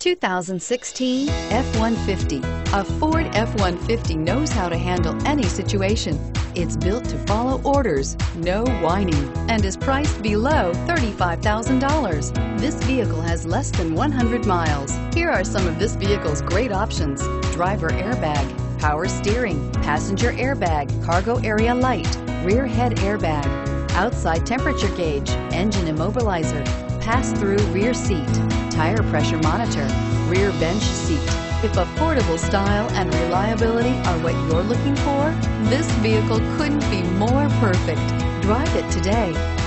2016 F-150. A Ford F-150 knows how to handle any situation. It's built to follow orders, no whining, and is priced below $35,000. This vehicle has less than 100 miles. Here are some of this vehicle's great options: driver airbag, power steering, passenger airbag, cargo area light, rear head airbag, outside temperature gauge, engine immobilizer, pass-through rear seat, tire pressure monitor, rear bench seat. If affordable style and reliability are what you're looking for, this vehicle couldn't be more perfect. Drive it today.